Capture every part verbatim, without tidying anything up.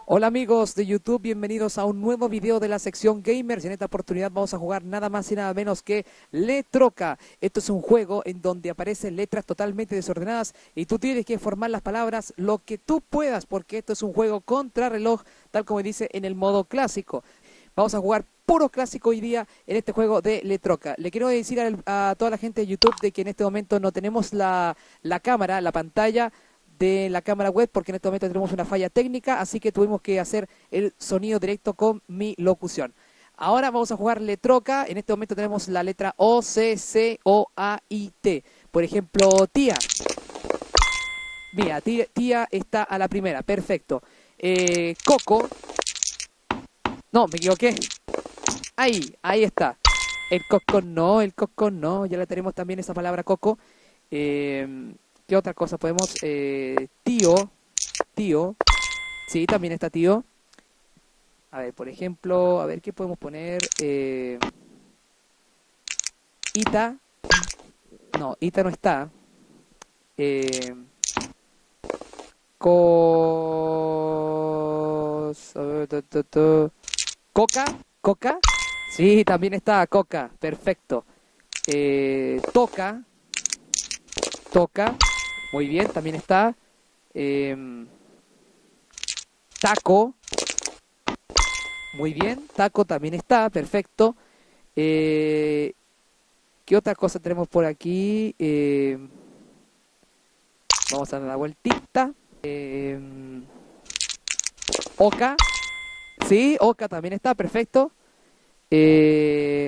Hola amigos de YouTube, bienvenidos a un nuevo video de la sección Gamers y en esta oportunidad vamos a jugar nada más y nada menos que Letroca. Esto es un juego en donde aparecen letras totalmente desordenadas y tú tienes que formar las palabras lo que tú puedas porque esto es un juego contrarreloj tal como dice en el modo clásico. Vamos a jugar puro clásico hoy día en este juego de Letroca. Le quiero decir a, a toda la gente de YouTube de que en este momento no tenemos la, la cámara, la pantalla de la cámara web porque en este momento tenemos una falla técnica, así que tuvimos que hacer el sonido directo con mi locución. Ahora vamos a jugar Letroca. En este momento tenemos la letra O, C, C, O, A, I, T. Por ejemplo, tía. Mira, tía, tía está a la primera, perfecto. Eh, Coco. No, me equivoqué. Ahí, ahí está. El coco no, el coco no. Ya le tenemos también esa palabra coco. Eh... ¿Qué otra cosa podemos? Eh, tío, tío, sí, también está tío. A ver, por ejemplo, a ver, ¿qué podemos poner? Eh, Ita, no, Ita no está. Eh, cos, a ver, tu, tu, tu. Coca, Coca, sí, también está Coca, perfecto. Eh, toca, toca. Muy bien, también está. Eh, taco. Muy bien, taco también está, perfecto. Eh, ¿Qué otra cosa tenemos por aquí? Eh, vamos a dar la vueltita. Eh, Oca. Sí, Oca también está, perfecto. Eh,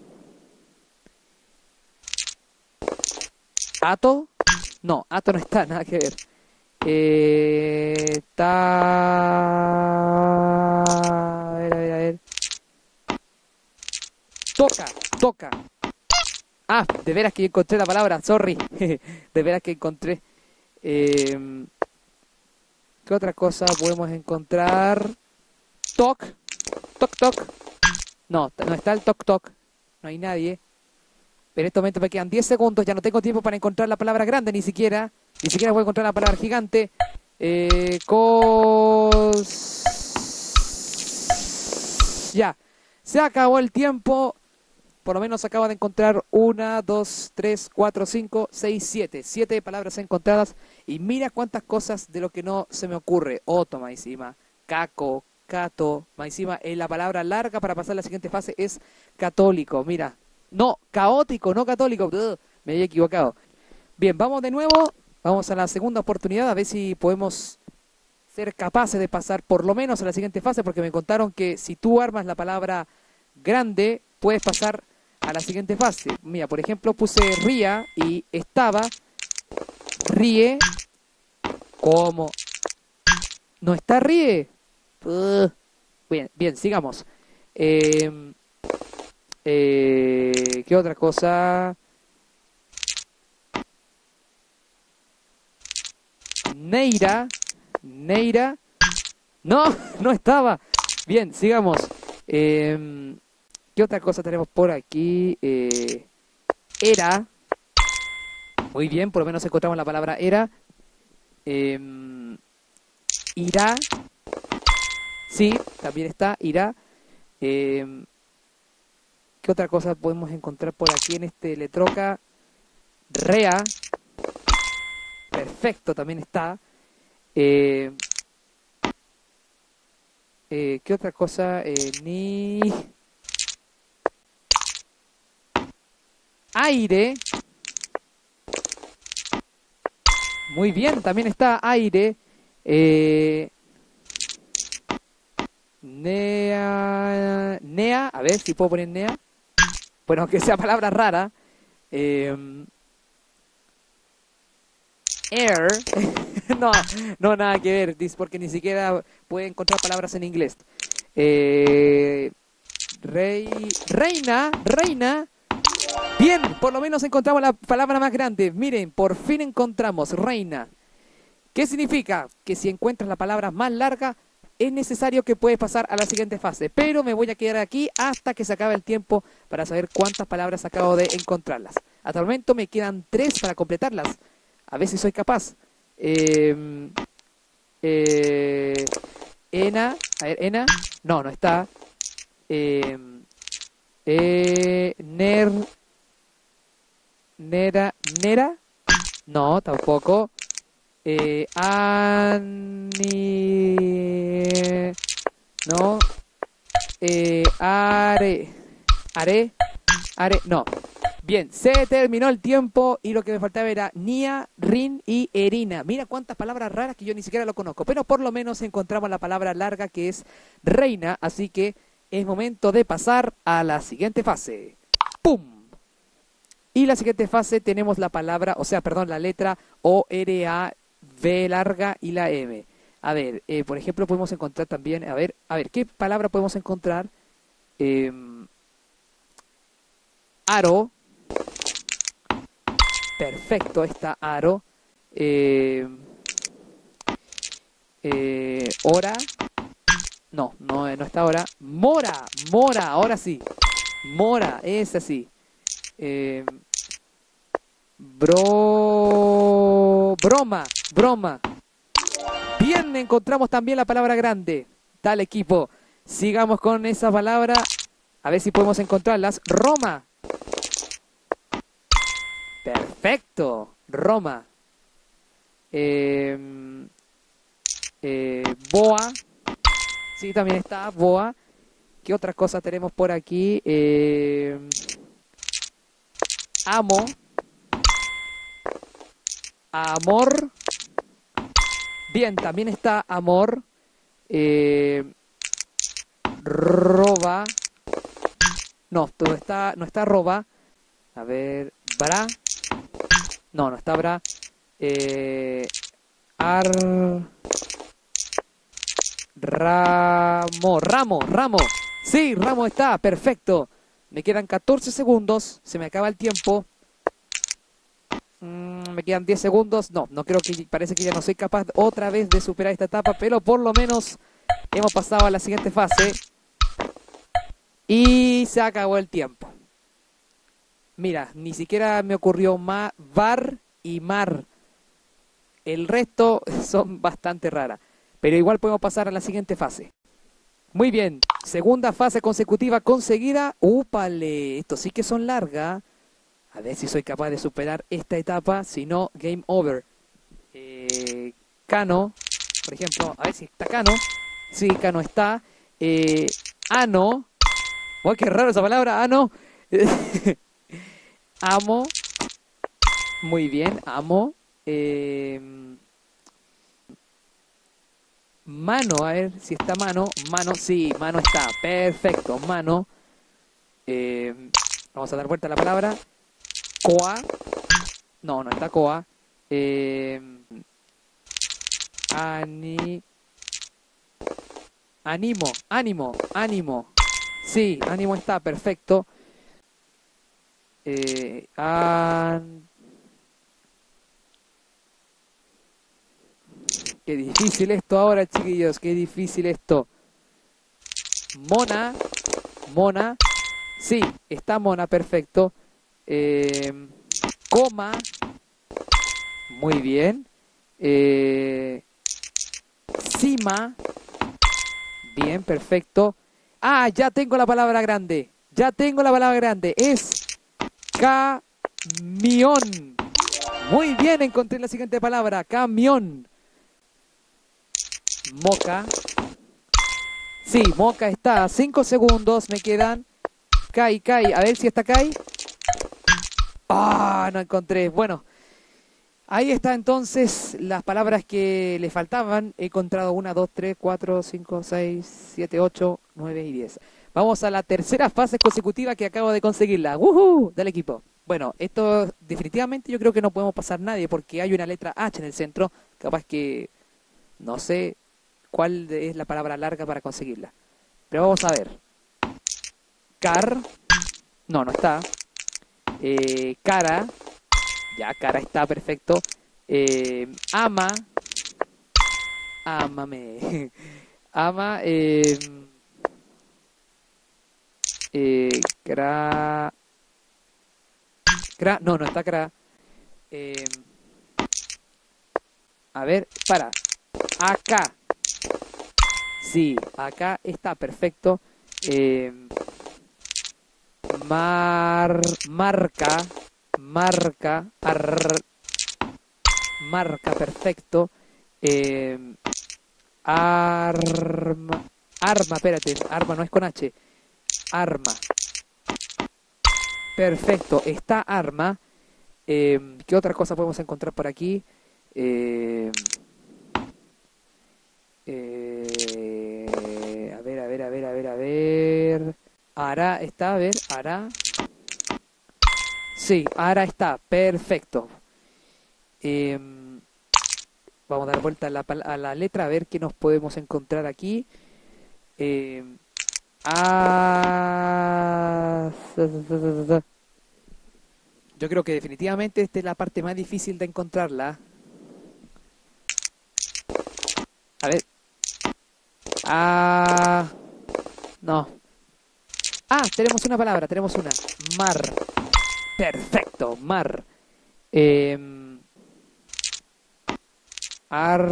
Ato. No, Ato no está, nada que ver. Eh, ta... A ver, a ver, a ver. Toca, toca. Ah, de veras que encontré la palabra, sorry. De veras que encontré. Eh, ¿Qué otra cosa podemos encontrar? Toc, toc, toc. No, no está el toc, toc. No hay nadie. En este momento me quedan diez segundos, ya no tengo tiempo para encontrar la palabra grande ni siquiera. Ni siquiera voy a encontrar la palabra gigante. Eh, cos... Ya. Se acabó el tiempo. Por lo menos acaba de encontrar una, dos, tres, cuatro, cinco, seis, siete. Siete palabras encontradas. Y mira cuántas cosas de lo que no se me ocurre. Otto, más encima. Caco, cato. Más encima, eh, la palabra larga para pasar a la siguiente fase es católico. Mira. No, caótico, no católico. Ugh, me había equivocado. Bien, vamos de nuevo. Vamos a la segunda oportunidad. A ver si podemos ser capaces de pasar por lo menos a la siguiente fase. Porque me contaron que si tú armas la palabra grande, puedes pasar a la siguiente fase. Mira, por ejemplo, puse ría y estaba ríe. ¿Cómo? ¿No está ríe? Uh, bien, bien, sigamos. Eh, eh, ¿Qué otra cosa? Neira. Neira. No, no estaba. Bien, sigamos. Eh, ¿Qué otra cosa tenemos por aquí? Eh, era. Muy bien, por lo menos encontramos la palabra era. Eh, irá. Sí, también está, irá. Eh, ¿Qué otra cosa podemos encontrar por aquí en este Letroca? Rea. Perfecto, también está. Eh, eh, ¿Qué otra cosa? Eh, ni... Aire. Muy bien, también está aire. Eh, nea. Nea. A ver si puedo poner nea. Bueno, aunque sea palabra rara. Eh, air. No, no, nada que ver. Dice porque ni siquiera puede encontrar palabras en inglés. Eh, rey. Reina. Reina. Bien, por lo menos encontramos la palabra más grande. Miren, por fin encontramos reina. ¿Qué significa? Que si encuentras la palabra más larga, es necesario que puedes pasar a la siguiente fase. Pero me voy a quedar aquí hasta que se acabe el tiempo para saber cuántas palabras acabo de encontrarlas. Hasta el momento me quedan tres para completarlas. A ver si soy capaz. Eh, eh, Ena, a ver, Ena, no, no está. Eh, eh, ner, Nera, Nera, no, tampoco. Eh, Ani, no. Eh, are, are, are, no. Bien, se terminó el tiempo y lo que me faltaba era Nia, Rin y Erina. Mira cuántas palabras raras que yo ni siquiera lo conozco, pero por lo menos encontramos la palabra larga que es reina, así que es momento de pasar a la siguiente fase. ¡Pum! Y la siguiente fase tenemos la palabra, o sea, perdón, la letra O, R, A, V larga y la M. A ver, eh, por ejemplo, podemos encontrar también, a ver, a ver, ¿qué palabra podemos encontrar? Eh, aro. Perfecto, está aro. Eh, eh, hora. No, no, no está hora. Mora, mora, ahora sí. Mora, es así. Eh, bro, broma, broma. Bien, encontramos también la palabra grande. Tal equipo. Sigamos con esa palabra. A ver si podemos encontrarlas. Roma. Perfecto. Roma. Eh, eh, boa. Sí, también está boa. ¿Qué otras cosas tenemos por aquí? Eh, amo. Amor. Bien, también está amor. Eh, roba. No, todo está, no está roba. A ver, bra. No, no está bra. Eh, ar. Ramo, ramo, ramo. Sí, ramo está, perfecto. Me quedan catorce segundos. Se me acaba el tiempo. Mm, me quedan diez segundos. No, no creo que, parece que ya no soy capaz otra vez de superar esta etapa, pero por lo menos hemos pasado a la siguiente fase. Y se acabó el tiempo. Mira, ni siquiera me ocurrió ma, var y mar. El resto son bastante raras. Pero igual podemos pasar a la siguiente fase. Muy bien, segunda fase consecutiva conseguida. ¡Úpale! Estos sí que son largas. A ver si soy capaz de superar esta etapa. Si no, game over. Eh, Cano, por ejemplo. A ver si está Cano. Sí, Cano está. Eh, ano. ¡Oh, qué raro esa palabra! Ano. Amo. Muy bien, amo. Eh, mano, a ver si está mano. Mano, sí, mano está. Perfecto, mano. Eh, vamos a dar vuelta a la palabra. Coa. No, no está coa. Eh, ani, animo, ánimo, ánimo. Sí, ánimo está, perfecto. Eh, an... Qué difícil esto ahora, chiquillos, qué difícil esto. Mona, mona. Sí, está mona, perfecto. Eh, coma. Muy bien. Eh, cima. Bien, perfecto. Ah, ya tengo la palabra grande. Ya tengo la palabra grande. Es camión. Muy bien, encontré la siguiente palabra. Camión. Moca. Sí, moca está. Cinco segundos me quedan. Kai, Kai. A ver si está Kai. Ah, no encontré. Bueno, ahí está entonces las palabras que le faltaban. He encontrado una, dos, tres, cuatro, cinco, seis, siete, ocho, nueve y diez. Vamos a la tercera fase consecutiva que acabo de conseguirla. ¡Woohoo! Del equipo. Bueno, esto definitivamente yo creo que no podemos pasar nadie porque hay una letra H en el centro. Capaz que no sé cuál es la palabra larga para conseguirla. Pero vamos a ver. Car. No, no está. Eh, cara. Ya, cara está, perfecto. Eh, ama. Ámame. Ama. Eh, eh, cra. Cra. No, no está cra. Eh, a ver, para. Acá. Sí, acá está, perfecto. Eh, mar, marca, marca, ar, marca, perfecto. Eh, arma, arma, espérate, arma no es con H. Arma, perfecto, está arma. Eh, ¿qué otra cosa podemos encontrar por aquí? Eh, eh, a ver, a ver, a ver, a ver, a ver. Ara está, a ver, Ara. Sí, Ara está, perfecto. Eh, vamos a dar vuelta a la, a la letra a ver qué nos podemos encontrar aquí. Eh, a... Yo creo que definitivamente esta es la parte más difícil de encontrarla. A ver. Ah, no. Ah, tenemos una palabra, tenemos una. Mar. Perfecto, mar. Eh, ar...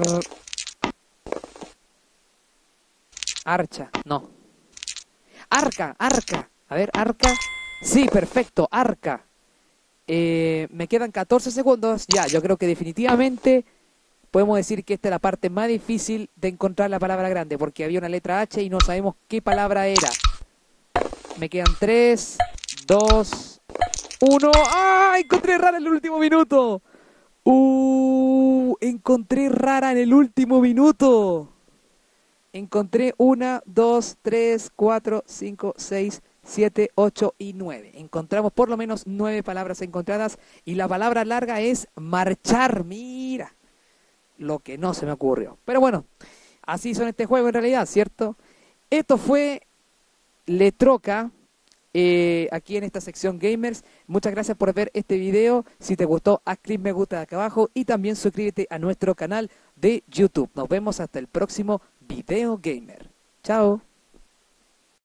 Archa, no. Arca, arca. A ver, arca. Sí, perfecto, arca. Eh, me quedan catorce segundos. Ya, yo creo que definitivamente podemos decir que esta es la parte más difícil de encontrar la palabra grande, porque había una letra H y no sabemos qué palabra era. Me quedan tres, dos, uno. ¡Ah! Encontré rara en el último minuto. ¡Uh! Encontré rara en el último minuto. Encontré una, dos, tres, cuatro, cinco, seis, siete, ocho y nueve. Encontramos por lo menos nueve palabras encontradas y la palabra larga es marchar. Mira, lo que no se me ocurrió. Pero bueno, así son este juego en realidad, ¿cierto? Esto fue Letroca, eh, aquí en esta sección Gamers. Muchas gracias por ver este video. Si te gustó, haz clic me gusta de acá abajo y también suscríbete a nuestro canal de YouTube. Nos vemos hasta el próximo Video Gamer. Chao.